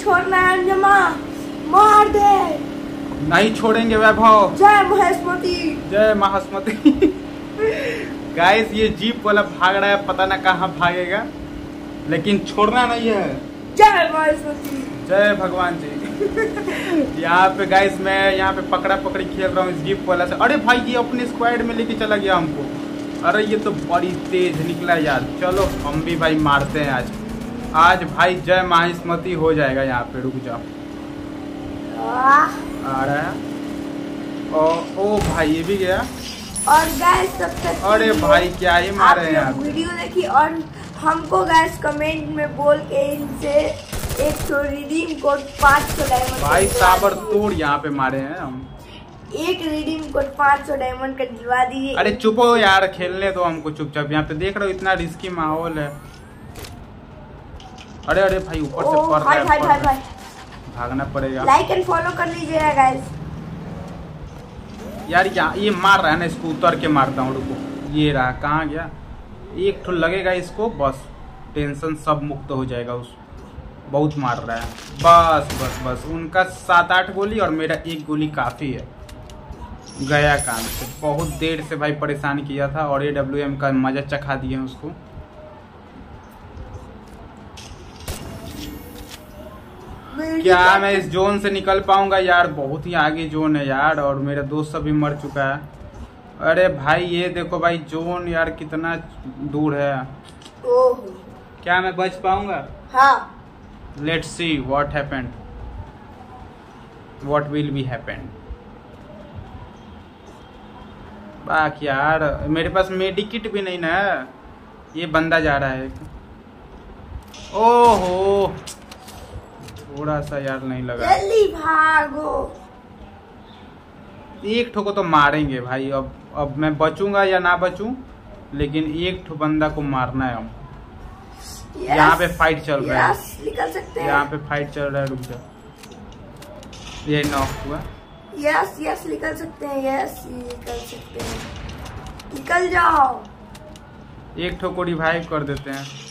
छोड़ना है अंजमा, मार दे। नहीं छोड़ेंगे वैभव। जय महेशमती, जय महास्मती। गाइस ये जीप वाला भाग रहा है, पता ना कहाँ भागेगा, लेकिन छोड़ना नहीं है। जय महेशमती, जय भगवान जी। यहाँ पे गाइस मैं यहाँ पे पकड़ा पकड़ी खेल रहा हूँ इस जीप वाला से। अरे भाई ये अपने स्क्वाड में लेके चला गया हमको। अरे ये तो बड़ी तेज निकला यार। चलो हम भी भाई मारते हैं आज भाई जय महास्मती हो जाएगा यहाँ पे। रुक जाओ, आ रहा है। ओ भाई ये भी गया। और गैस सबसे अरे भाई क्या ही मारे हैं यार। वीडियो देखी और हमको गैस कमेंट में बोल के इनसे एक तो रिडीम कोड 500 डायमंड भाई साबर तोड़ यहाँ पे मारे हैं हम। एक रिडीम कोड 500 डायमंड का दिलवा दीजिए। अरे चुप हो यार, खेलने दो हमको चुपचाप। यहाँ पे देख रहे हो इतना रिस्की माहौल है। अरे अरे भाई ऊपर से पड़ रहा है, भागना पड़ेगा। लाइक एंड फॉलो कर लीजिएगा गाइस। यार ये मार रहा है ना, इसको उतर के मारता हूँ। रुको, ये रहा, कहाँ गया? एक ठो लगेगा इसको, बस टेंशन सब मुक्त हो जाएगा। उस बहुत मार रहा है। बस बस बस उनका 7-8 गोली और मेरा 1 गोली काफी है। गया काम से। बहुत देर से भाई परेशान किया था और AWM का मजा चखा दिए उसको। क्या मैं इस जोन से निकल पाऊंगा यार? बहुत ही आगे जोन है यार, और मेरा दोस्त सभी मर चुका है। अरे भाई ये देखो भाई जोन यार कितना दूर है। क्या मैं बच पाऊंगा? हाँ। Let's see what happened, what will be happened. बाकी यार मेरे पास मेडिकिट भी नहीं ना। ये बंदा जा रहा है। ओहो थोड़ा सा यार नहीं लगा। जल्दी भागो। एक ठो को तो मारेंगे भाई। अब मैं बचूंगा या ना बचूं, लेकिन एक ठो बंदा को मारना है हम। यहाँ पे फाइट चल रहा है। निकल सकते हैं। यहाँ पे फाइट चल रहा है। रुक जा, ये नॉक हुआ। यस निकल सकते हैं। यस निकल सकते हैं। निकल जाओ। एक ठो को रिवाइव कर देते हैं।